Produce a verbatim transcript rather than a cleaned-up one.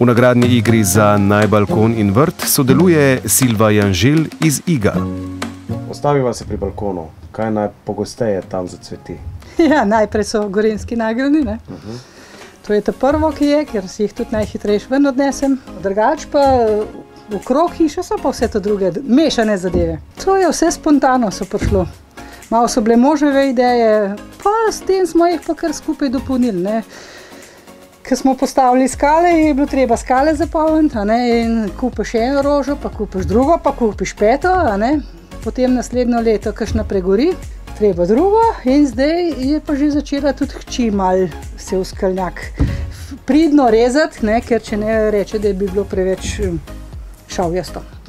V nagradni igri za Naj balkon in vrt sodeluje Silva Janžel iz Iga. Ustaviva se pri balkonu. Kaj najpogosteje tam zacveti? Ja, najprej so gorenjski nageljni, ne. Uh -huh. To je ta prvo, ki je, ker si jih tudi najhitrejš ven odnesem. Drugač pa okrog hiše so pa vse to druge, mešane zadeve. To je vse spontano so prišlo. Malo so bile moževe ideje, pa s tem smo jih pa kar skupaj dopolnili, ne. Ko smo postavili skale, je bilo treba skale zapolniti, a ne, in kupiš eno rožo, pa kupiš drugo, pa kupiš peto, a ne. Potem naslednjo leto kakšna pregori, treba drugo, in zdaj je pa že začela tudi hči malo se v skalnjak pridno rezati, ne, ker če ne reče, da bi bilo preveč šavjasto.